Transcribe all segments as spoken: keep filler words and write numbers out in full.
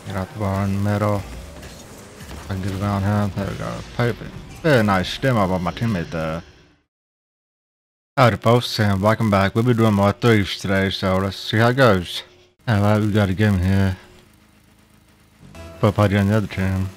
Get out the bar in the middle. I can get around him. There we go. Perfect. Very nice stem up on my teammate there. Howdy folks, and welcome back. We'll be doing more threes today, so let's see how it goes. Alright, we got a game here. Put party on the other team.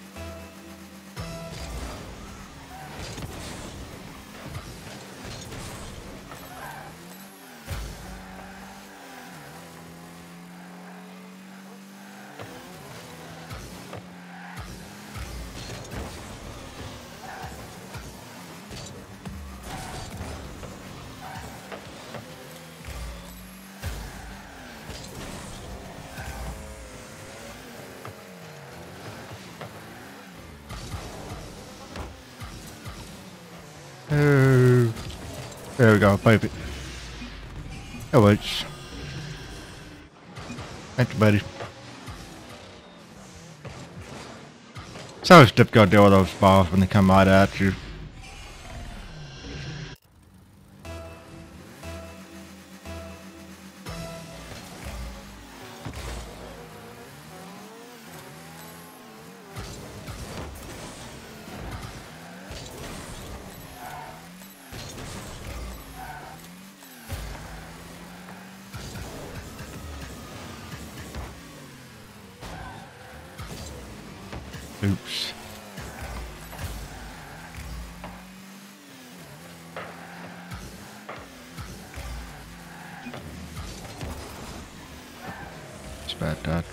Oh, there we go, perfect. That works. Thank you, buddy. It's always difficult to deal with those balls when they come right at you. Oops. It's bad touch.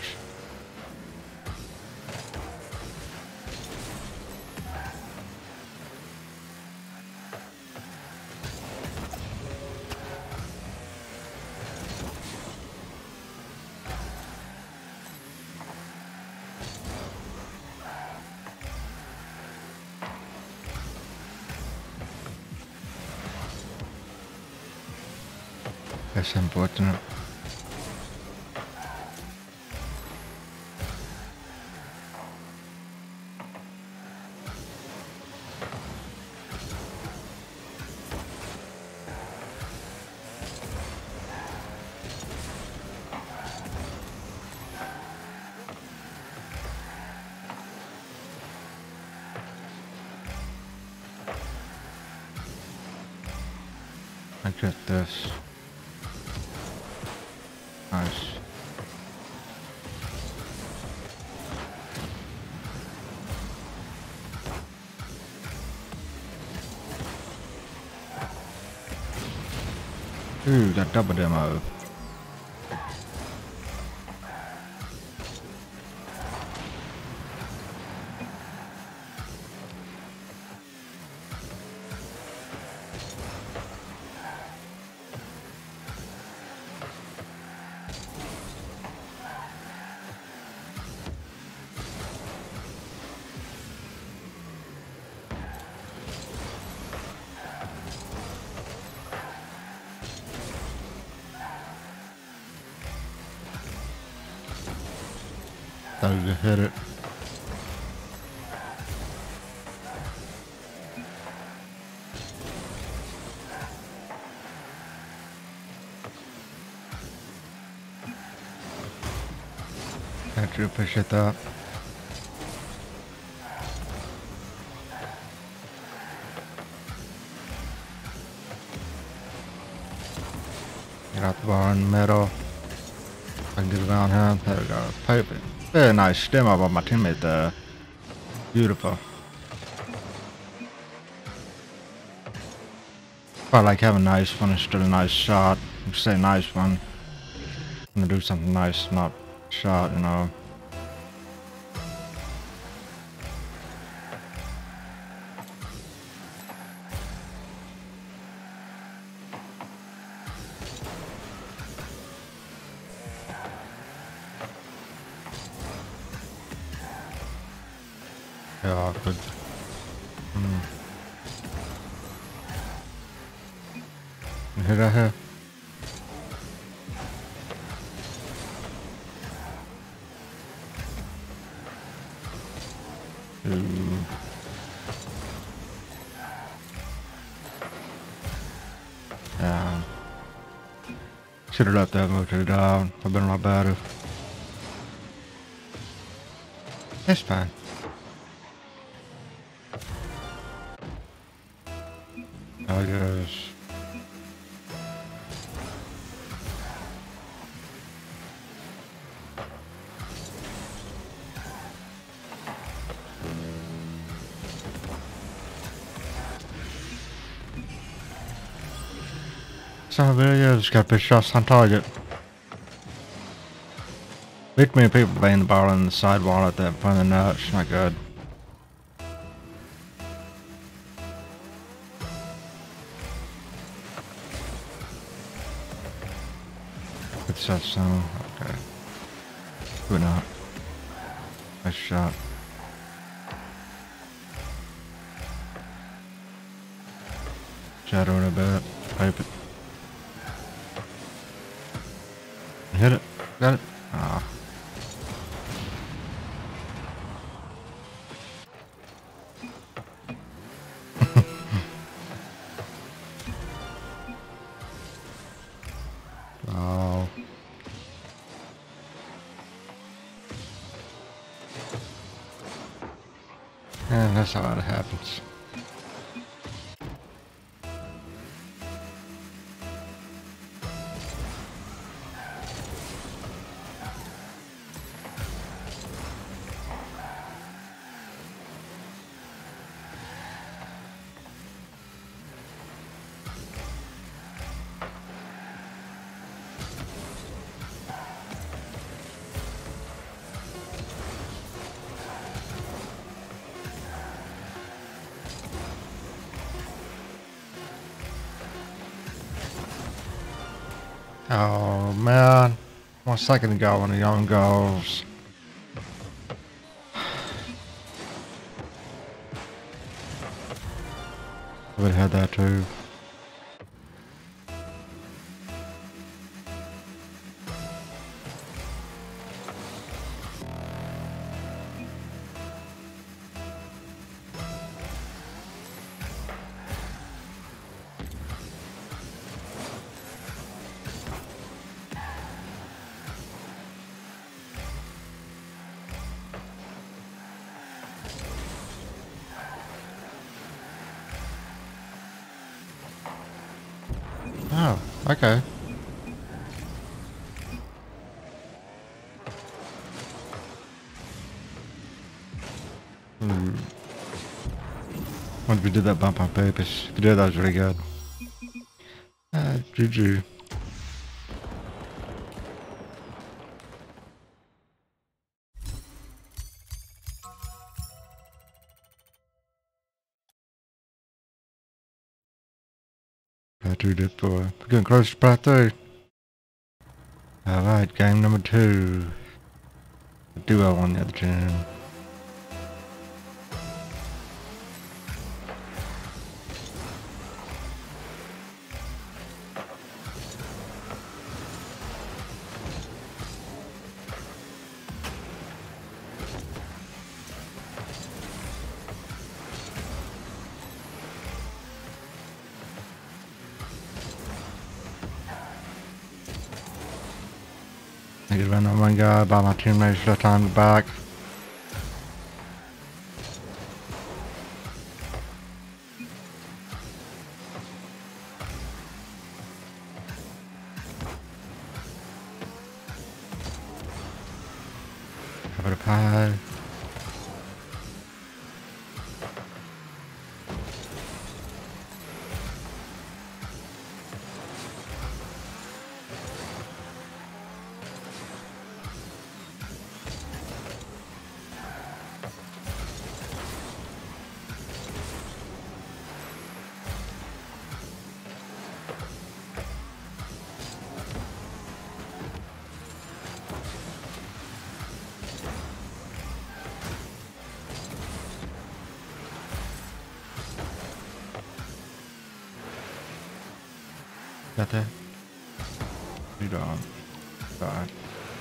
That's unfortunate. I get this. Nice. Ooh, got double demo. Thought we could hit it. Thank you, appreciate that. Get out the bar in the middle. I can get around him. There we go. Perfect. Very nice stem up on my teammate there. Beautiful. I like having a nice one instead of a nice shot. You say nice one. I'm gonna do something nice, not shot, you know. Yeah, awkward. Hmm. Hit that here. Ooh. Yeah. Should have left that motor down. I've been a lot better. It's fine. I guess. Son of a yeah, just got big shots on target. Way too many people playing the ball on the sidewall at that point of the net. It's not good. Good stuff, so okay. Who not? Nice shot. Shadowing a bit. Pipe it. Hit it. Got it. Ah. Oh. Yeah, that's how it happens. Oh man, one second ago when the young goes. I would have had that too. Oh, okay. Hmm. Once we did that bump on purpose, if we did that was really good. Ah, G G. Plat two did for. We're getting close to Plat three. Alright, game number two. A duo on the other team. I get run on one guy by my teammates left on the back. Cover the pie. Got that? You don't. God.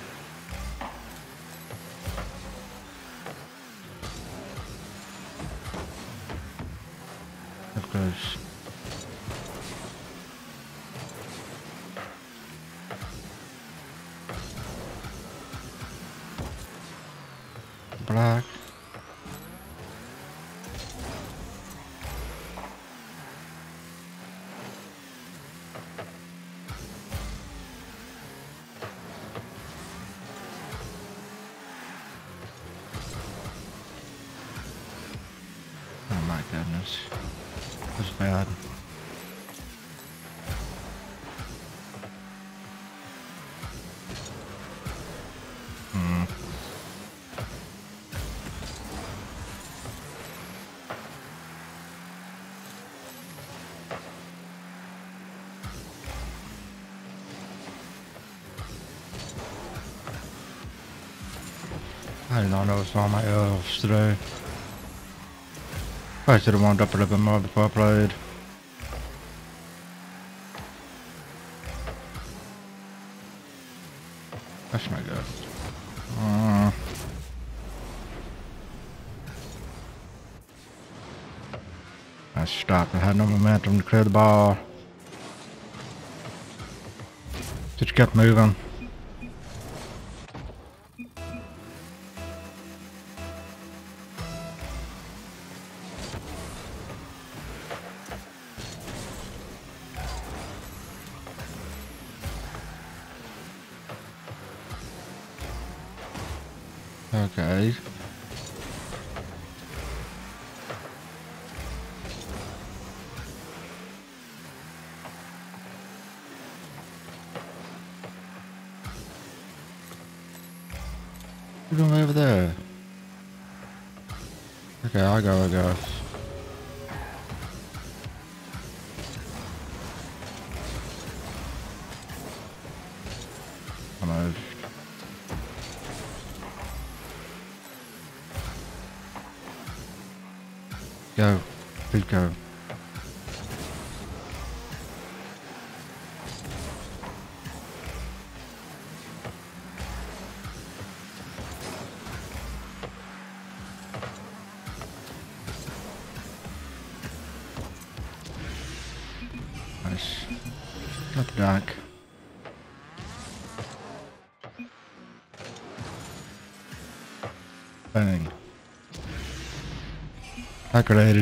Of course. black. Oh my goodness. That's bad. Hmm. I did not notice all my elves today. I should have warmed up a little bit more before I played. That's not good. Uh, I stopped. I had no momentum to clear the ball. Just kept moving. Okay. What are you doing over there? Okay, I'll go, I guess. Almost. Go. Please go. Nice. Got the dock. Bang. Calculated.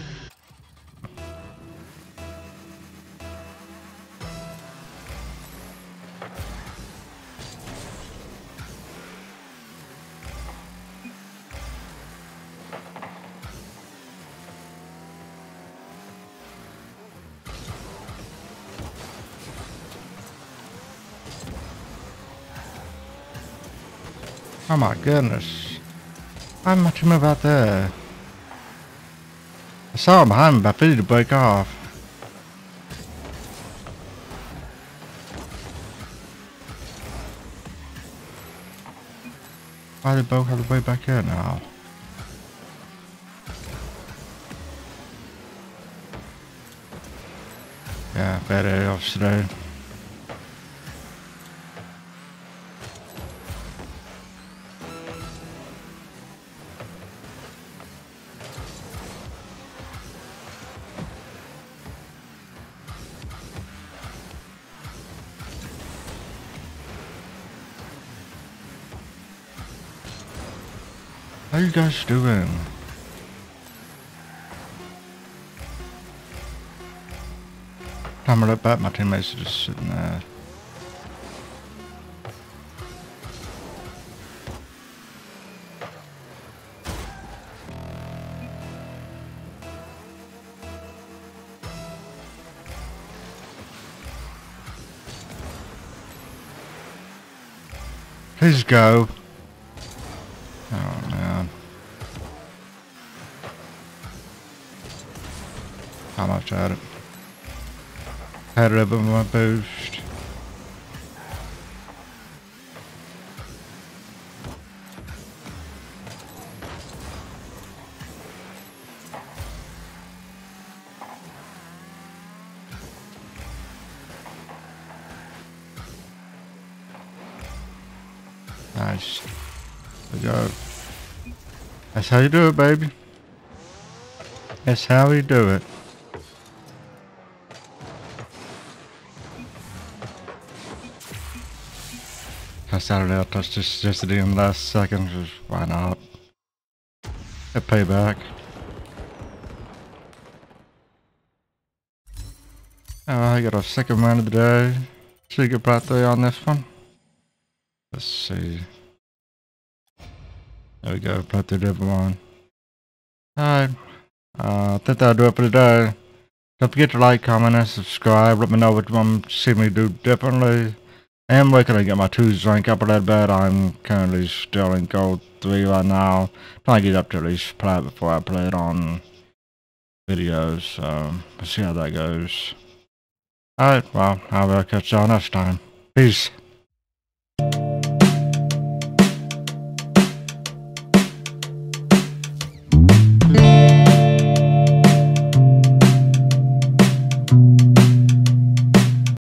Oh my goodness. How much move out there? I saw him behind me, but I figured to break off. Why they both have the way back here now? Yeah, bad elves today. How you guys doing? Time to look back, my teammates are just sitting there. Please go. Oh man. How much had it? Had a little bit more boost. Nice. There we go. That's how you do it, baby. That's how you do it. I started out touch just just at the end last second, just why not? A payback. Oh, I got a second win of the day. Secret Plat three on this one. Let's see. There we go, Plat three different one. Alright. Uh, I think that'll do it for today. Don't forget to like, comment, and subscribe. Let me know what you want to see me do differently. And where can I get my twos rank up a little bit? I'm currently still in gold three right now. Trying to get up to at least plat before I play it on videos. So, we'll see how that goes. Alright, well, I will catch y'all next time. Peace.